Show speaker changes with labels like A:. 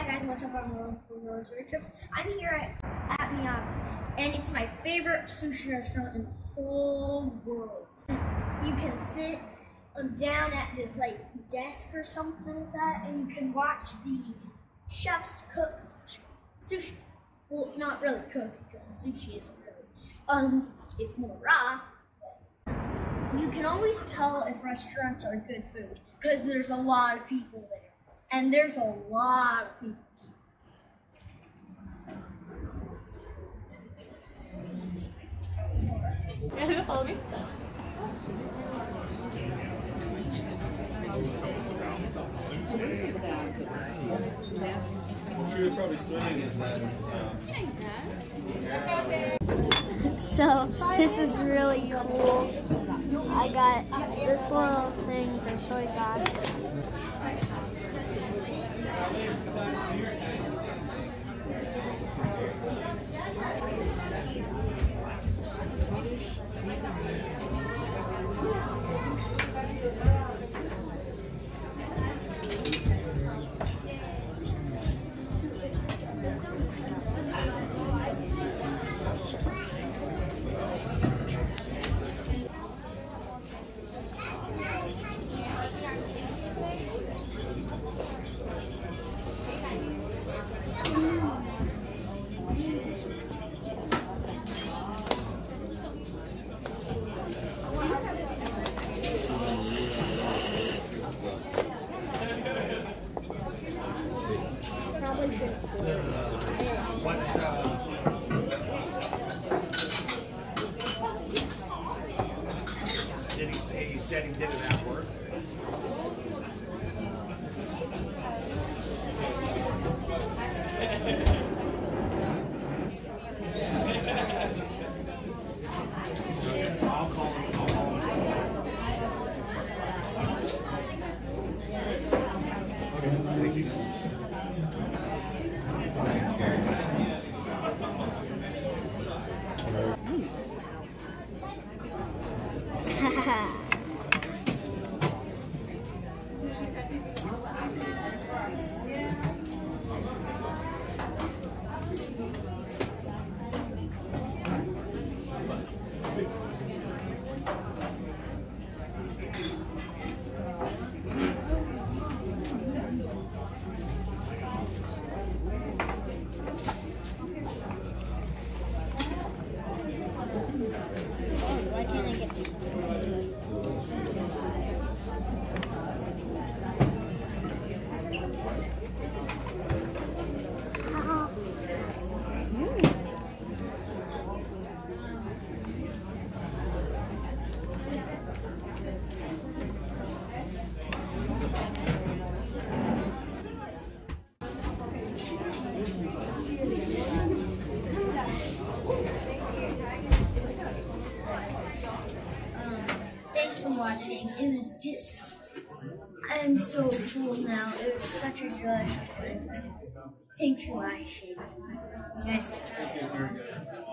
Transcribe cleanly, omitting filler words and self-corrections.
A: Hi guys, what's up? I'm Rowan from Rowan's Road Trips. I'm here at Miyabi, and it's my favorite sushi restaurant in the whole world. You can sit down at this like desk or something like that, and you can watch the chefs cook sushi. Well, not really cook because sushi isn't really. It's more raw. You can always tell if restaurants are good food because there's a lot of people there. And there's a lot of people here.
B: Yeah, follow me.
C: She was probably swimming in that.
A: So this is really cool. I got this little thing for soy sauce.
C: He said he did it at work. I'll call him.
A: Why can't I get this? Thanks for watching. It was just, I'm so full now. It was such a delicious experience. Thanks for watching. You guys are